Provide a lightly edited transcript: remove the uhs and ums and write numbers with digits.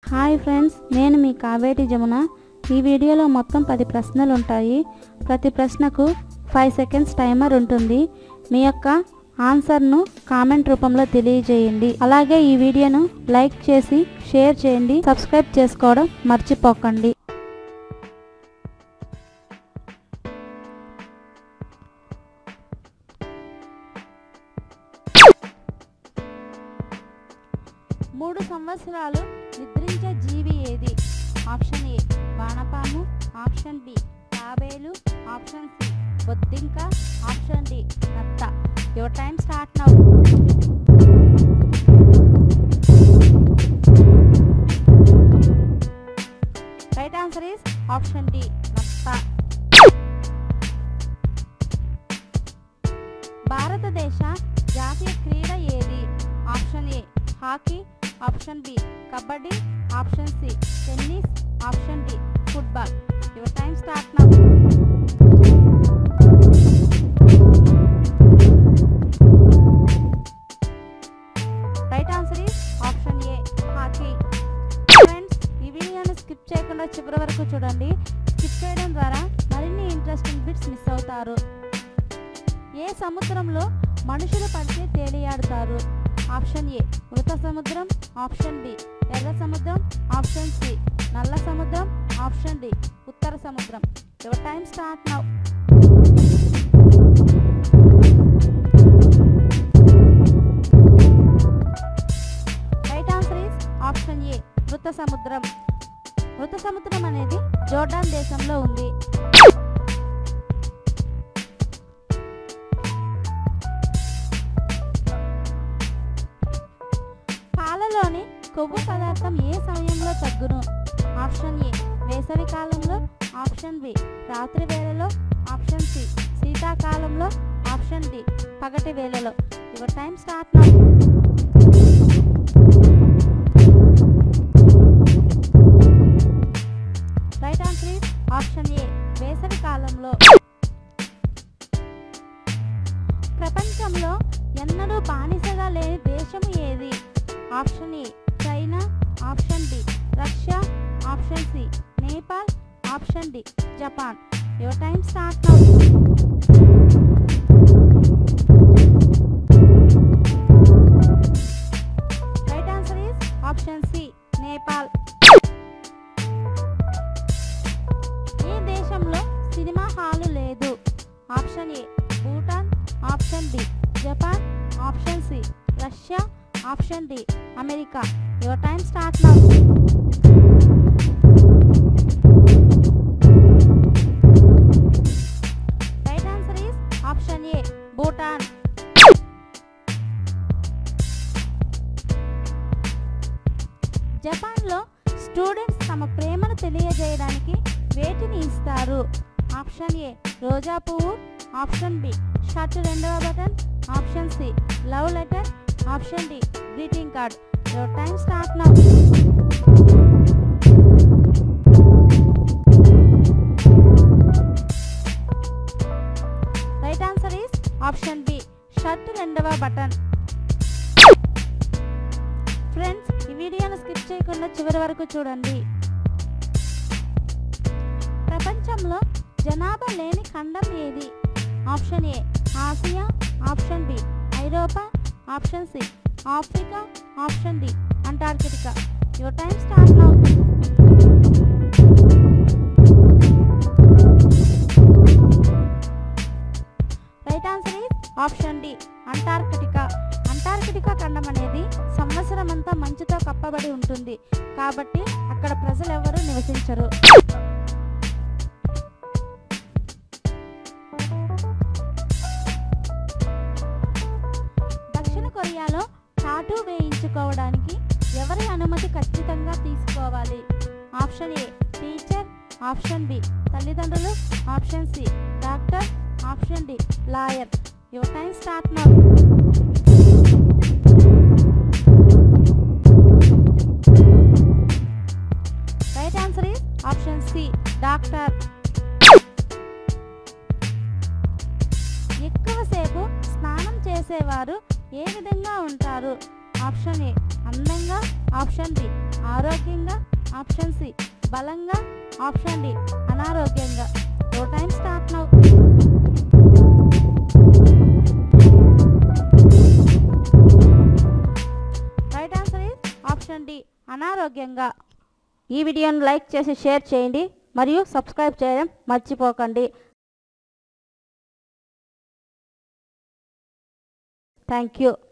Hi friends, నేను మీ కావేటి జమున. ఈ వీడియోలో మొత్తం 10 ప్రశ్నలు ఉంటాయి. ప్రతి ప్రశ్నకు 5 సెకండ్స్ టైమర్ ఉంటుంది. మీ యొక్క ఆన్సర్ను కామెంట్ రూపంలో తెలియజేయండి. అలాగే ఈ వీడియోను లైక్ చేసి షేర్ చేయండి. సబ్స్క్రైబ్ చేసుకోవడం మర్చిపోకండి. మూడు సంవత్సరాలు నిద్రించే జీవి ఏది? ఆప్షన్ ఏ వానపాము, ఆప్షన్ బి తాబేలు, ఆప్షన్ సి బొద్దింక, ఆప్షన్ డి నత్త. Your time start now. Right answer is option D నత్త. భారతదేశ జాతీయ క్రీడ ఏది? Option A hockey, option B kabaddi, option C tennis, option D football. Your time start now. Right answer is option A hockey. Friends, ఈ వీడియోను skip చేయకుండా చివరి వరకు చూడండి. స్కిప్ చేయడం ద్వారా మరిన్ని ఇంట్రెస్టింగ్ బిట్స్ మిస్ అవుతారు. ఏ సముద్రంలో మనుషులు పడితే తేలియాడుతారు? ఆప్షన్ ఏ మృత సముద్రం, ఆప్షన్ బి ఎర్ర సముద్రం, ఆప్షన్ సి నల్ల సముద్రం, ఆప్షన్ డి ఉత్తర సముద్రం. Your time start now. Right answer is option A మృత సముద్రం. మృత సముద్రం అనేది జోర్డాన్ దేశంలో ఉంది. పాలలోని కొవ్వు పదార్థం ఏ సమయంలో తగ్గును? ఆప్షన్ ఏ వేసవి కాలంలో, ఆప్షన్ బి రాత్రి వేళలో, ఆప్షన్ సి శీతాకాలంలో, ఆప్షన్ డి పగటి వేళలో. Your time start now. Right answer is option A వేసవి కాలంలో. ప్రపంచంలో ఎన్నడూ బానిసగా లేని దేశము ఏది? Option A China, option B Russia, option C Nepal, option D Japan. Your time start now. Right answer is option C Nepal. ఏ దేశంలో సినిమా హాలు లేదు? Option A Bhutan, option B Japan, option C Russia, option D America. Your time start now. Right answer is option A Bhutan. జపాన్లో students తమ ప్రేమను తెలియజేయడానికి వేటిని ఇస్తారు? Option A రోజా పువ్వు, ఆప్షన్ బి షర్ట్ 2వ button, option C love letter, option D greeting card. Your time start now. Right answer is option B shirt 2వ బటన్. ఫ్రెండ్స్, ఈ వీడియోను స్కిప్ చేయకుండా చివరి వరకు చూడండి. ప్రపంచంలో జనాభా లేని ఖండం ఏది? Option A Asia, option B ఐరోపా, option C Africa, option D Antarctica. Your time start now. Right answer is option D Antarctica. Antarctica ఖండం అనేది సంవత్సరం అంతా మంచుతో కప్పబడి ఉంటుంది. కాబట్టి అక్కడ ప్రజలు ఎవరూ నివసించరు. కొరియాలో టాటూ వేయించుకోవడానికి ఎవరి అనుమతి ఖచ్చితంగా తీసుకోవాలి? Option A teacher, option B తల్లిదండ్రులు, option C doctor, option D lawyer. Your time start now. Right answer is option C doctor. ఎక్కువసేపు స్నానం చేసేవారు ఏ విధంగా ఉంటారు? ఆప్షన్ ఏ అందంగా, ఆప్షన్ బి ఆరోగ్యంగా, ఆప్షన్ సి బలంగా, ఆప్షన్ డి అనారోగ్యంగా. Your time start now. Right answer is option D అనారోగ్యంగా. ఈ వీడియోను లైక్ చేసి షేర్ చేయండి మరియు సబ్స్క్రైబ్ చేయడం మర్చిపోకండి. Thank you.